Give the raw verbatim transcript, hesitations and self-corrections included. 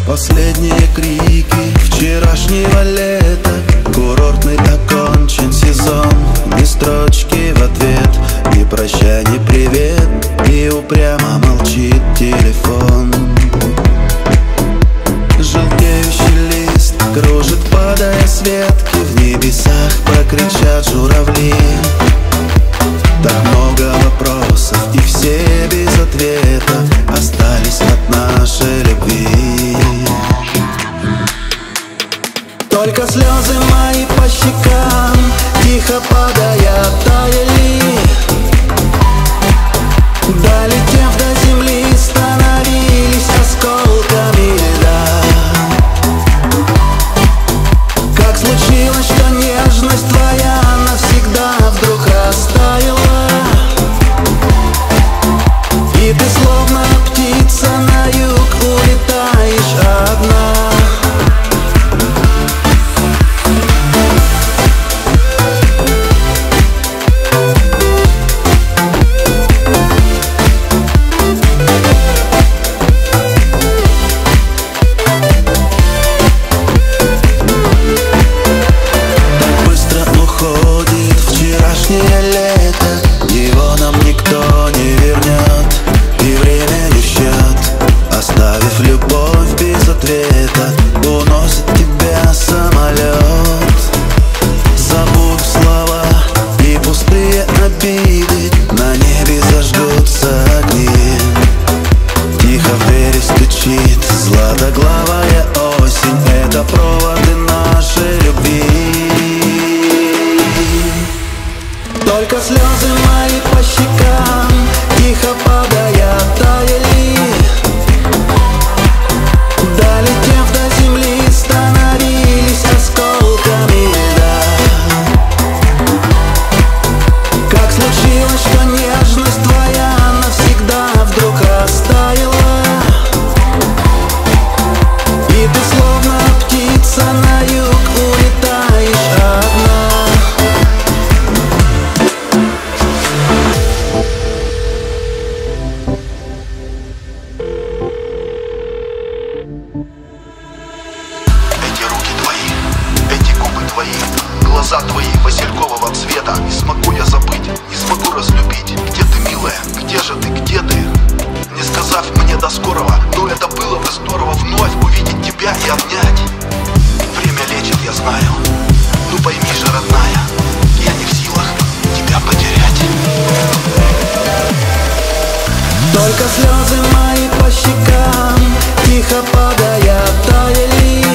Последние крики вчерашнего лета. Курортный окончен сезон. Ни строчки в ответ, ни прощай, ни привет. И упрямо молчит телефон. Желтеющий лист кружит, падая с ветки. В небесах прокричат журавли. Так много вопросов, и все без ответа остались от нашей любви. Только слезы мои по щекам, тихо падая, таяли. Долетев до земли, становились осколками льда. Как случилось, что нежность твоя навсегда вдруг растаяла? И ты словно птица на юг улетаешь одна. Златоглавая осень — это проводы нашей любви. Только слезы мои по щекам, тихо падая, таяли. Долетев до земли, становились осколками льда. Как случилось, что нежность твоя навсегда вдруг растаяла? И ты словно птица на юг улетаешь одна. Эти руки твои, эти губы твои, глаза твои василькового цвета. Не смогу я забыть, не смогу разлюбить. Где ты, милая, где же ты, где ты? Не сказав мне до скорого, но это было бы здорово вновь увидеть тебя и обнять. Время лечит, я знаю, ну пойми же, родная, я не в силах тебя потерять. Только слезы мои по щекам, тихо падая, таяли.